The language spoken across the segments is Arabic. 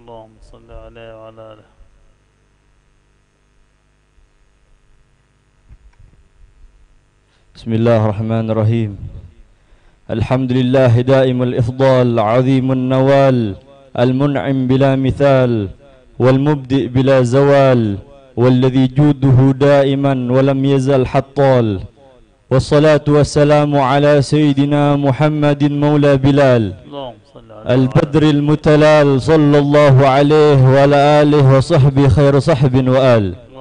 اللهم صل عليه وعلى آله. بسم الله الرحمن الرحيم. الحمد لله دائم الإفضال عظيم النوال المنعم بلا مثال والمبدئ بلا زوال والذي جوده دائما ولم يزل حطال، والصلاة والسلام على سيدنا محمد مولى بلال البدر المتلال صلى الله عليه وعلى آله وصحبه خير صحب وآل.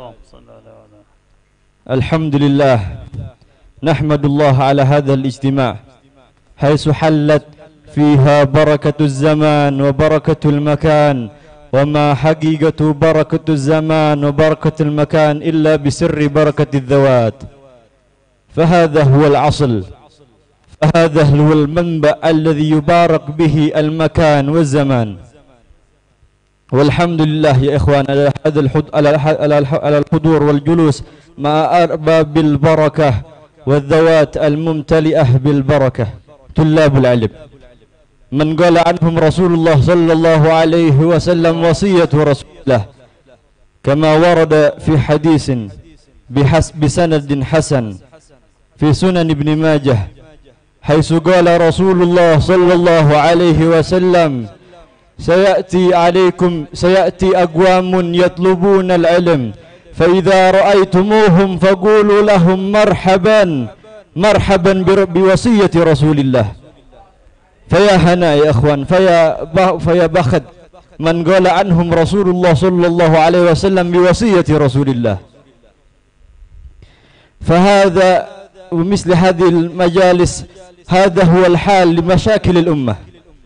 الحمد لله، نحمد الله على هذا الاجتماع حيث حلت فيها بركة الزمان وبركة المكان، وما حقيقة بركة الزمان وبركة المكان إلا بسر بركة الذوات. فهذا هو العصل، فهذا هو المنبع الذي يبارك به المكان والزمان. والحمد لله يا إخوان على الحضور والجلوس مع أرباب البركة والذوات الممتلئة بالبركة، طلاب العلم من قال عنهم رسول الله صلى الله عليه وسلم وصية رسول الله كما ورد في حديث بسند حسن في سنن ابن ماجه، حيث قال رسول الله صلى الله عليه وسلم: سيأتي أقوام يطلبون العلم، فإذا رأيتموهم فقولوا لهم مرحبا مرحبا بوصية رسول الله. فيا هنا يا إخوان، فيا بخت من قال عنهم رسول الله صلى الله عليه وسلم بوصية رسول الله. فهذا ومثل هذه المجالس هذا هو الحال لمشاكل الأمة،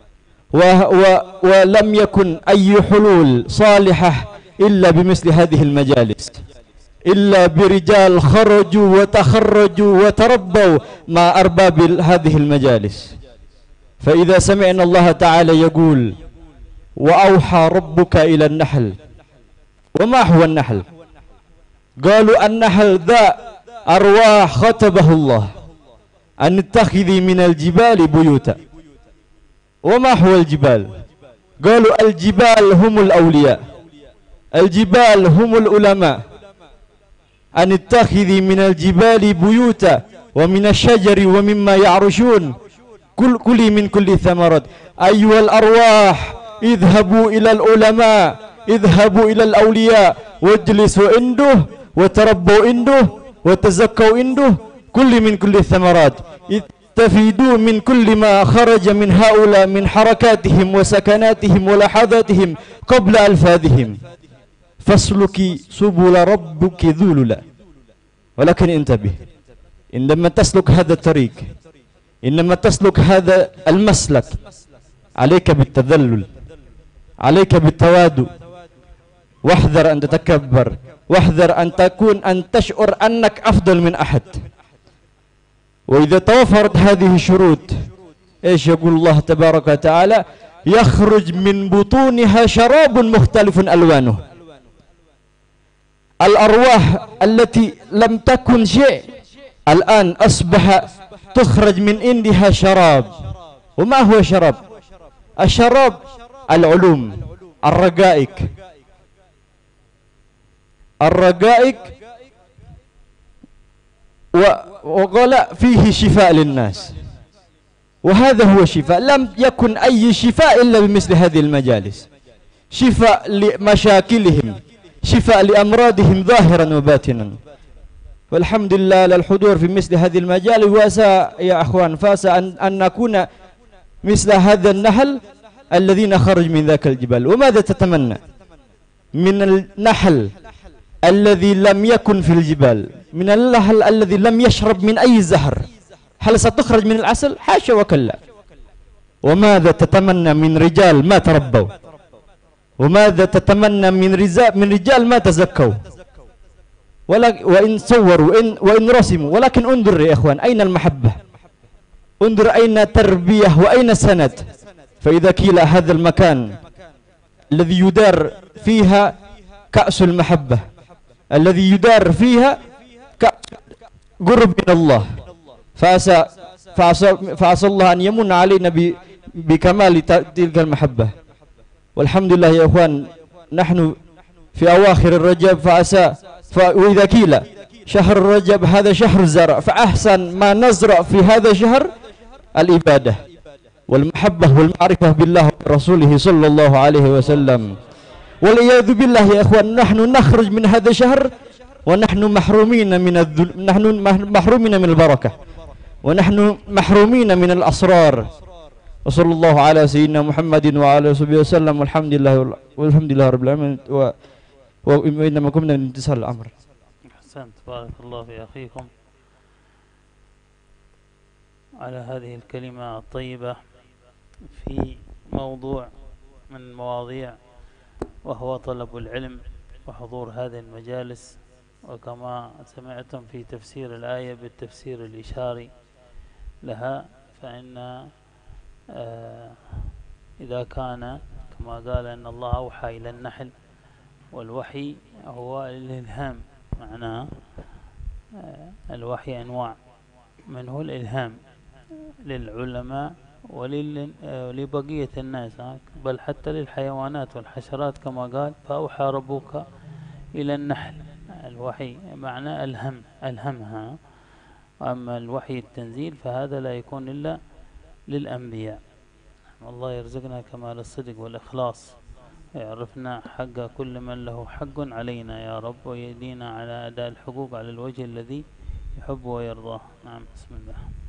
ولم يكن أي حلول صالحة إلا بمثل هذه المجالس، إلا برجال خرجوا وتخرجوا وتربوا مع أرباب هذه المجالس. فإذا سمعنا الله تعالى يقول: وأوحى ربك إلى النحل. وما هو النحل؟ قالوا النحل ذا أرواح خطبه الله أن اتخذي من الجبال بيوتا. وما هو الجبال؟ قالوا الجبال هم الأولياء، الجبال هم العلماء. أن اتخذي من الجبال بيوتا ومن الشجر ومما يعرشون كلي من كل الثمرات. أيها الأرواح اذهبوا إلى العلماء، اذهبوا إلى الأولياء واجلسوا عنده وتربوا عنده وتزكوا عنده، كل من كل الثمرات، استفيدوا من كل ما خرج من هؤلاء من حركاتهم وسكناتهم ولحظاتهم قبل ألفاظهم. فاسلكي سبل ربك ذللا. ولكن انتبه، عندما تسلك هذا الطريق، إنما تسلك هذا المسلك، عليك بالتذلل، عليك بالتواضع، واحذر أن تتكبر، واحذر أن تشعر أنك أفضل من أحد. وإذا توفرت هذه الشروط، إيش يقول الله تبارك وتعالى؟ يخرج من بطونها شراب مختلف ألوانه. الأرواح التي لم تكن شيء الآن أصبح تخرج من عندها شراب. وما هو شراب؟ الشراب العلوم، الرقائق، الرقائق، وقال فيه شفاء للناس. وهذا هو الشفاء. لم يكن أي شفاء إلا بمثل هذه المجالس، شفاء لمشاكلهم، شفاء لأمراضهم ظاهرا وباطنا. والحمد لله للحضور في مثل هذه المجال. واسى يا أخوان، فاسى أن نكون مثل هذا النحل الذين خرج من ذاك الجبال. وماذا تتمنى من النحل الذي لم يكن في الجبال، من النحل الذي لم يشرب من أي زهر؟ هل ستخرج من العسل؟ حاشا وكلا. وماذا تتمنى من رجال ما تربوا؟ وماذا تتمنى من رجال ما تزكوا؟ وإن صوروا وإن رسموا. ولكن انظر يا إخوان، أين المحبة؟ انظر أين تربية وأين سند؟ فإذا قيل هذا المكان الذي يدار فيها كأس المحبة، الذي يدار فيها قرب من الله، فعسى الله أن يمن علينا بكمال تلك المحبة. والحمد لله يا إخوان، نحن في أواخر الرجب وإذا قيل شهر الرجب هذا شهر الزرع، فأحسن ما نزرع في هذا الشهر الإبادة والمحبة والمعرفة بالله ورسوله صلى الله عليه وسلم. والعياذ بالله يا إخوان، نحن نخرج من هذا الشهر ونحن محرومين من البركة، ونحن محرومين من الأسرار. وصلى الله على سيدنا محمد وعلى آله وسلم، والحمد لله رب العالمين. وإنما كنا من امتثال الأمر. أحسنت، بارك الله في أخيكم على هذه الكلمة الطيبة في موضوع من مواضيع، وهو طلب العلم وحضور هذه المجالس. وكما سمعتم في تفسير الآية بالتفسير الإشاري لها، فإن إذا كان كما قال أن الله أوحى إلى النحل، والوحي هو الإلهام، معناه الوحي أنواع، منه الإلهام للعلماء ولبقية الناس، بل حتى للحيوانات والحشرات كما قال فأوحى ربك إلى النحل. الوحي معنى ألهمها. وأما الوحي التنزيل فهذا لا يكون إلا للأنبياء. الله يرزقنا كمال الصدق والإخلاص، يعرفنا حق كل من له حق علينا يا رب، ويدينا على أداء الحقوق على الوجه الذي يحب ويرضاه. نعم، بسم الله.